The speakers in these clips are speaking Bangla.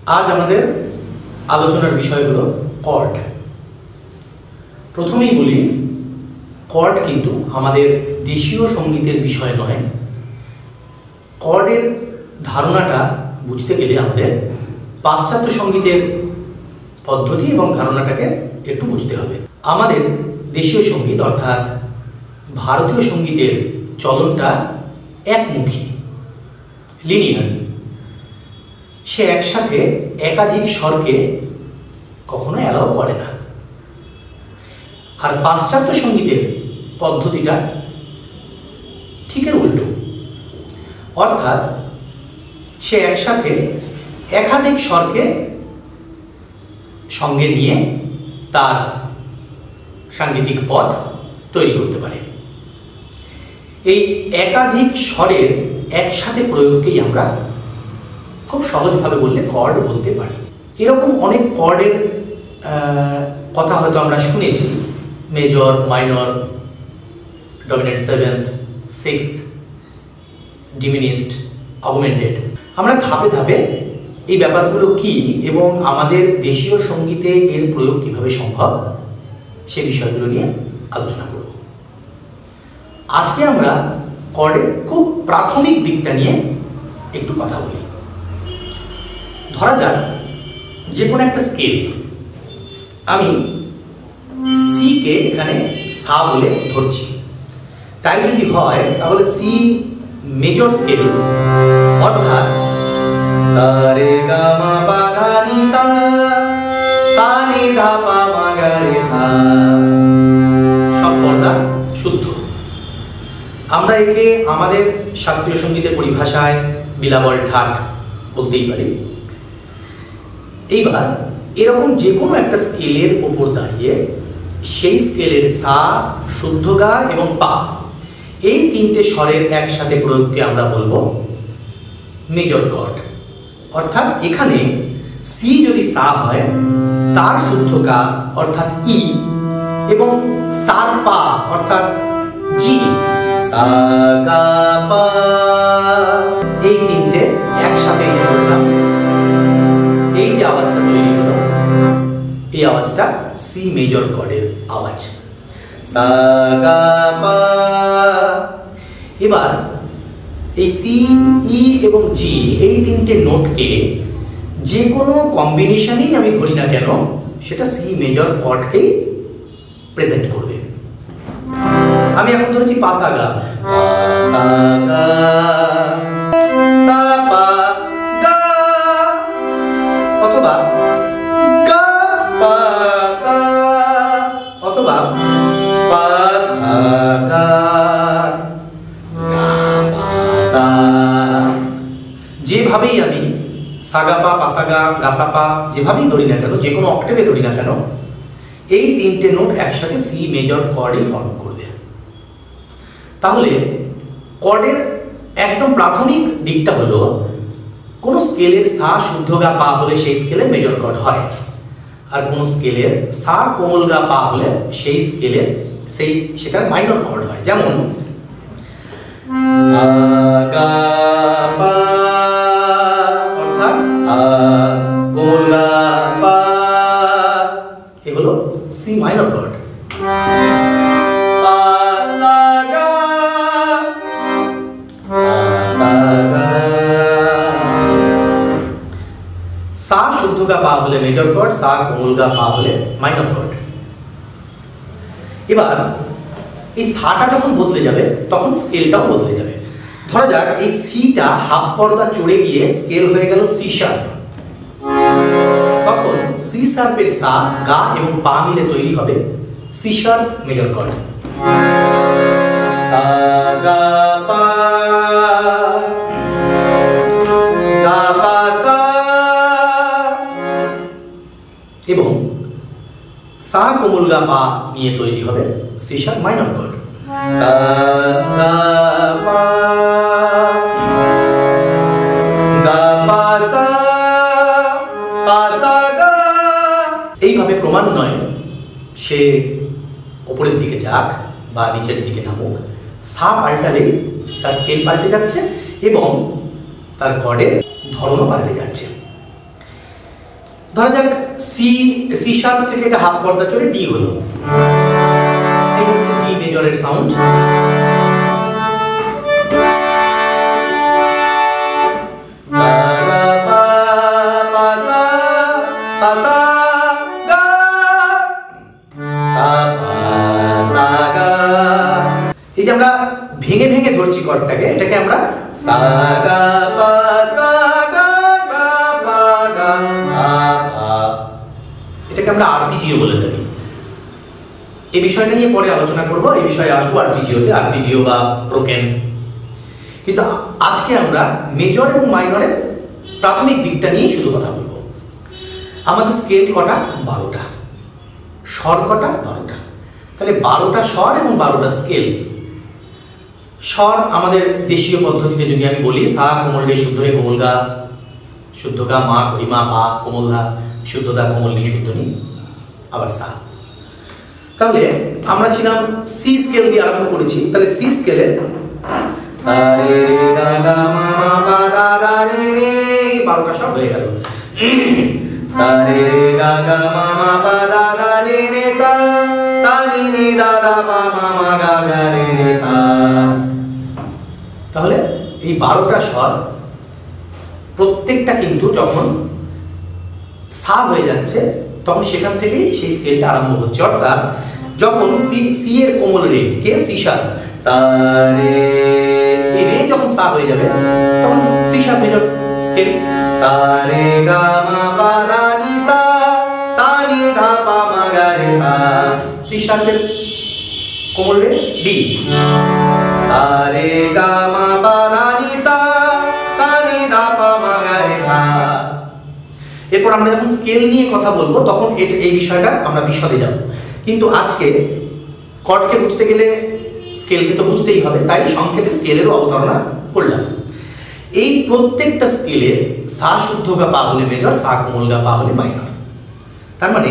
আজ আমাদের আলোচনার বিষয় হলো কর্ড। প্রথমেই বলি, কর্ড কিন্তু আমাদের দেশীয় সঙ্গীতের বিষয় নয়। কর্ডের ধারণাটা বুঝতে গেলে আমাদের পাশ্চাত্য সঙ্গীতের পদ্ধতি এবং ধারণাটাকে একটু বুঝতে হবে। আমাদের দেশীয় সঙ্গীত অর্থাৎ ভারতীয় সঙ্গীতের চলনটা একমুখী, লিনিয়ার। সে একসাথে একাধিক স্বরকে কখনো অ্যালাউ করে না। আর পাশ্চাত্য সঙ্গীতের পদ্ধতিটা ঠিক এর উল্টো, অর্থাৎ সে একসাথে একাধিক স্বরকে সঙ্গে নিয়ে তার সাংগীতিক পথ তৈরি করতে পারে। এই একাধিক স্বরের একসাথে প্রয়োগকেই আমরা খুব সহজভাবে বললে কর্ড বলতে পারি। এরকম অনেক কর্ডের কথা হয়তো আমরা শুনেছি, major, minor, dominant seventh, sixth, diminished, augmented. আমরা ধাপে ধাপে এই ব্যাপারগুলো কি এবং আমাদের দেশীয় সঙ্গীতে এর প্রয়োগ কিভাবে সম্ভব সে বিষয়গুলো নিয়ে আলোচনা করব। আজকে আমরা কর্ডের খুব প্রাথমিক দিকটা নিয়ে একটু কথা বলি। ধরা যাক যে কোনো একটা স্কেল, আমি সি কে এখানে সা বলে ধরছি। তাই যদি হয় তাহলে সি মেজর স্কেল, অর্থাৎ সা রে গা মা পা ধা নি সা, সা নি ধা পা মা গা রে সা, সব পর্দা শুদ্ধ। আমরা একে আমাদের শাস্ত্রীয় সঙ্গীতের পরিভাষায় বিলাবল ঠাট বলতেই পারি। এইবার এরকম যে কোনো একটা স্কেলের ওপর দাঁড়িয়ে সেই স্কেলের সা, শুদ্ধ গা এবং পা, এই তিনটে স্বরের একসাথে প্রয়োগকে আমরা বলবো মেজর কর্ড। অর্থাৎ এখানে সি যদি সা হয়, তার শুদ্ধ গা অর্থাৎ ই এবং তার পা অর্থাৎ জি, সা গা পা, এই তিনটে একসাথে যে বললাম, এই যে আওয়াজটা তৈরি হলো, এই আওয়াজটা সি মেজর কর্ডের আওয়াজ, সা গা পা। এবার এই সি, ই এবং জি, এই তিনটে নোটকে যে কোনো কম্বিনেশনেই আমি ধরি না কেন, সেটা সি মেজর কর্ডকেই প্রেজেন্ট করবে। আমি এখন ধরেছি পা সা গা, পা সা গা, সা পা গা, অথবা গা পা সা, অথবা পা সা গা, গা পা সা। যেভাবেই আমি সাগা পা, পাসাগা, গাসাপা যেভাবেই ধরি না কেন, যে কোনো অক্টেভে ধরি না কেন, এই তিনটে নোট একসাথে সি মেজর কর্ডই ফর্ম করবে। তাহলে কর্ডের একদম প্রাথমিক দিকটা হলো, কোন স্কেলের সা, শুদ্ধ গা, পা হলে সেই স্কেলের মেজর কর্ড হয়, আর কোন স্কেলের সা, কোমল গা, পা হলে সেই স্কেলের সেটার মাইনর কর্ড হয়। যেমন সা গা পা, অর্থাৎ সা কোমল গা পা, এগুলো সি মাইনর কর্ড। পা সা গা, পা সা গা, সা শুদ্ধ গা পা হলে মেজর কর্ড, সা কোমল গা পা হলে মাইনর কর্ড। এবার এই সাটা যখন বদলে যাবে তখন স্কেলটাও বদলে যাবে। ধরা যাক এই সিটা হাফ পর্দা চড়ে গিয়ে স্কেল হয়ে গেল সি শার্প, তখন সি শার্পের সা, গা এবং পা মিলে তৈরি হবে সি শার্প মেজর কর্ড। সা গা পা, গা পা সা, এবং সা কোমল গা পা নিয়ে তৈরি হবে সি শার্প মাইনর কর্ড। সা গা পা, গা পা সা, পা সা গা। এইভাবে ক্রমান্বয়ে সে উপরের দিকে যাক বা নিচের দিকে নামুক, সা পাল্টালে তার স্কেল পাল্টে যাচ্ছে এবং তার কর্ডের ধরনও পাল্টে যাচ্ছে। ধরা যাক সি সি শার্প থেকে এটা হাফ পর্দা চলে ডি হলো, এই হচ্ছে ডি মেজরের সাউন্ড। এই যে আমরা ভেঙে ভেঙে ধরছি কর্ডটাকে, এটাকে আমরা সা গা পা সা গা সা পা গা সা পা, এটাকে আমরা আরপিজিও বলে থাকি। এই বিষয়টা নিয়ে পরে আলোচনা করব, এই বিষয়ে আসবো আরপিজিওতে, আরপিজিও বা ব্রোকেন। কিন্তু আজকে আমরা মেজর এবং মাইনরের প্রাথমিক দিকটা নিয়ে শুধু কথা বলবো। আমাদের স্কেল কটা? 12টা। স্বর কটা? 12টা। তাহলে 12টা স্বর এবং 12টা স্কেল। স্বর আমাদের দেশীয় পদ্ধতিতে যদি আমি বলি, সা কোমল রে শুদ্ধ রে কোমল গা, শুদ্ধ গা মা করিমা পা কোমল ধা, শুদ্ধ দা কোমল নি শুদ্ধ নি, আবার সা। তাহলে আমরা ছিলাম সি স্কেল দিয়ে আরম্ভ করেছি, তাহলে সি স্কেলে সা রে রে গা গা মা মা পা দা দা নি রে, 12টা স্বর হয়ে গেল। সা রে রে গা গা মা মা পা দা দা নি রে সা, সা নি নি দা দা পা মা মা গা গা রে রে সা। তাহলে এই 12টা স্বর প্রত্যেকটা কিন্তু যখন সা হয়ে যাচ্ছে তখন সেখান থেকেই সেই স্কেলটা আরম্ভ হচ্ছে। অর্থাৎ যখন সি এর কোমল রে কে সি শার্প, সা রে, এই রে যখন সা হয়ে যাবে তখন সি শার্প মেজর স্কেল, সা রে গা মা পা দা নি সা, সা নি ধা পা মা গা রে সা, সি শার্পের কোমল রে ডি, সা রে গা মা পা দা নি সা, সা নি ধা পা মা গা রে সা। এরপর আমরা যখন স্কেল নিয়ে কথা বলবো তখন এই বিষয়টা আমরা বিশদে যাব। কিন্তু আজকে কর্ডকে বুঝতে গেলে স্কেলকে তো বুঝতেই হবে, তাই সংক্ষেপে স্কেলেরও অবতারণা করলাম। এই প্রত্যেকটা স্কেলে সা শুদ্ধ গা পা হলে মেজর, সা কোমল গা পা হলে মাইনর। তার মানে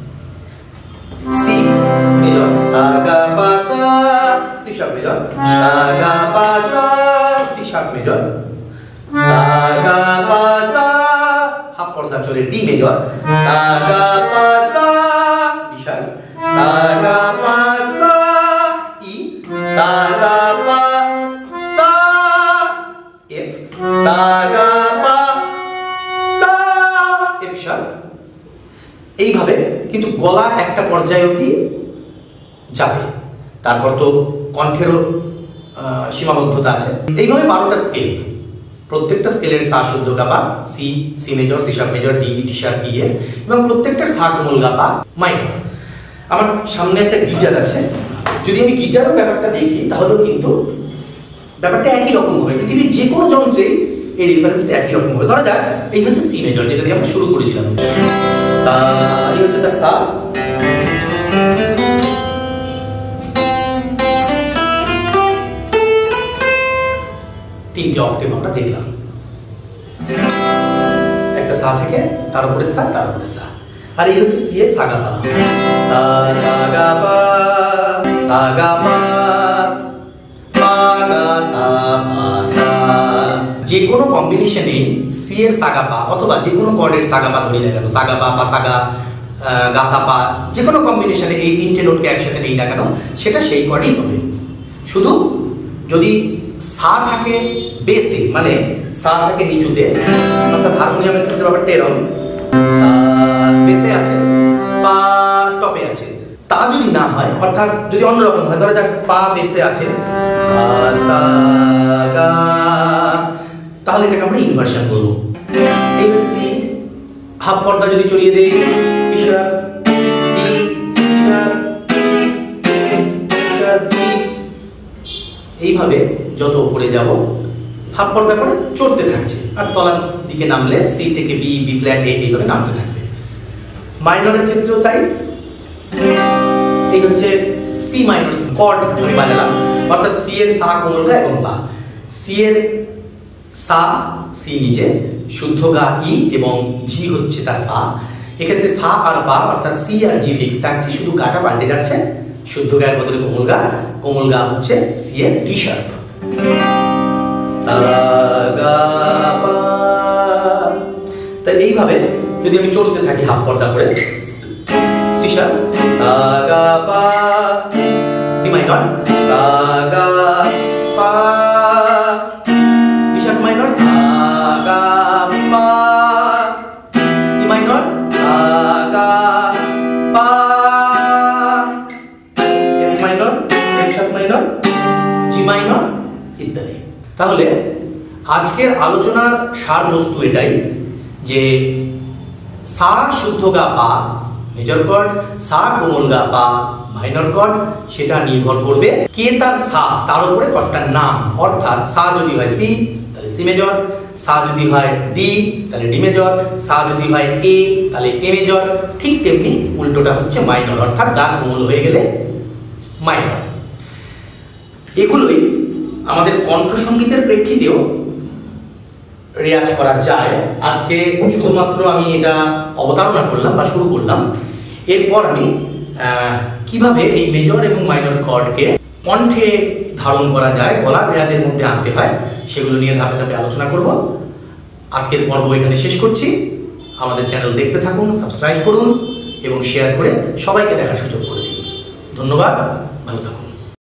সি মেজর, সা গা পা সা, সি শার্প মেজর, সা গা পা সা, সি শার্প মেজর, সা গা পা সা, হাফ পর্দা চলে ডি মেজর, সা গা পা সা, ডি শার্প, সা গা পা সা ই, সা গা পা সা এফ, সা গা পা সা এফ শার্প। এইভাবে কিন্তু গলা একটা পর্যায় অবধি যাবে, তারপর তো কণ্ঠেরও সীমাবদ্ধতা আছে। এইভাবে 12টা স্কেল, প্রত্যেকটা স্কেলের সা শুদ্ধ গা পা, C C major, C sharp major, D D sharp E F, এবং প্রত্যেকটার সা কোমল গা পা মাইনর। আমার সামনে একটা গিটার আছে, যদি আমি গিটারের ব্যাপারটা দেখি তাহলে কিন্তু ব্যাপারটা একই রকম হবে। পৃথিবীর যে কোনো যন্ত্রেই এই রেফারেন্সটা একই রকম হবে। ধরা যাক এই হচ্ছে সি মেজর, যেটা দিয়ে আমরা শুরু করেছিলাম, সা, এই হচ্ছে তার সা, তিনটে অক্টেভ আমরা দেখলাম, একটা সা থেকে তার উপরে সা, তার উপরে সা। আর এই হচ্ছে সি এর সা গা পা, সা সা গা পা, সা গা পা, পা গা সা পা সা। যে কোনো কম্বিনেশনে সি এর সা গা পা অথবা যে কোনো কর্ডের সা গা পা ধরি না কেন, সা গা পা, পা সা গা, গা সা পা, যে কোনো কম্বিনেশনে এই তিনটে নোটকে একসাথে নেই না কেন সেটা সেই কর্ডই হবে। শুধু যদি সা থাকে বেসে, মানে সা থাকে নিচুতে, অর্থাৎ হারমোনিয়ামের ক্ষেত্রে ব্যাপারটা এরকম, সা বেসে আছে, পা টপে আছে, তা যদি না হয়, অর্থাৎ যদি অন্যরকম হয়, ধরা যাক পা বেসে আছে, পা সা গা, তাহলে এটাকে আমরা ইনভার্সন বলবো। এই হচ্ছে সি, হাফ পর্দা যদি চলিয়ে দেই, C sharp, D sharp, D sharp, D, এইভাবে যত উপরে যাব হাফ পর্দা করে চড়তে থাকছে, আর তলার দিকে নামলে সি থেকে বি, বি ফ্ল্যাট এ, এইভাবে নামতে থাকবে। মাইনরের ক্ষেত্রেও তাই। এই হচ্ছে সি মাইনর কর্ড আমি বাজালাম, অর্থাৎ সি এর সা কোমল গা এবং পা, সি এর সা, সি নিজে, শুদ্ধ গা ই এবং জি হচ্ছে তার পা। এক্ষেত্রে সা আর পা অর্থাৎ সি আর জি ফিক্স থাকছে, শুধু গাটা পাল্টে যাচ্ছে, শুদ্ধ গায়ের বদলে কোমল গা, কোমল গা হচ্ছে সি এর ডি শার্প, সা গা পা। তাই এইভাবে যদি আমি চলতে থাকি হাফ পর্দা করে, সি শার্প সা গা পা, ডি মাইনর সা গা পা, ডি শার্প মাইনর সা গা পা, ই মাইনর সা গা পা, F minor, F sharp minor, G minor ইত্যাদি। তাহলে আজকের আলোচনার সার বস্তু এটাই যে সা শুদ্ধ গা পা মেজর কর্ড, সা কোমল গা পা মাইনর কর্ড, সেটা নির্ভর করবে কে তার সা, তার উপরে কর্ডটার নাম। অর্থাৎ সা যদি হয় সি তাহলে সি মেজর, সা যদি হয় ডি তাহলে ডি মেজর, সা যদি হয় এ তাহলে এ মেজর। ঠিক তেমনি উল্টোটা হচ্ছে মাইনর, অর্থাৎ গা কোমল হয়ে গেলে মাইনর। এগুলোই আমাদের কণ্ঠসঙ্গীতের প্রেক্ষিতেও রেয়াজ করা যায়। আজকে শুধুমাত্র আমি এটা অবতারণা করলাম বা শুরু করলাম। এরপর আমি কিভাবে এই মেজর এবং মাইনর কর্ডকে কণ্ঠে ধারণ করা যায়, গলার রেয়াজের মধ্যে আনতে হয়, সেগুলো নিয়ে ধাপে ধাপে আলোচনা করব। আজকের পর্ব এখানে শেষ করছি। আমাদের চ্যানেল দেখতে থাকুন, সাবস্ক্রাইব করুন এবং শেয়ার করে সবাইকে দেখার সুযোগ করে দিন। ধন্যবাদ, ভালো থাকুন।